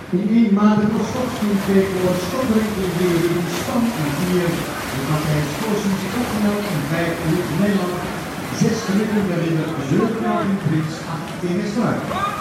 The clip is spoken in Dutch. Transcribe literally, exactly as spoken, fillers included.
In één maand de Kostowski kreeg voor Stottering in de stand en vier. De Matthijs Koosens opgemeld in vijf uur Nederland. Zes minuten waarin de Zeurknaling Prins acht in is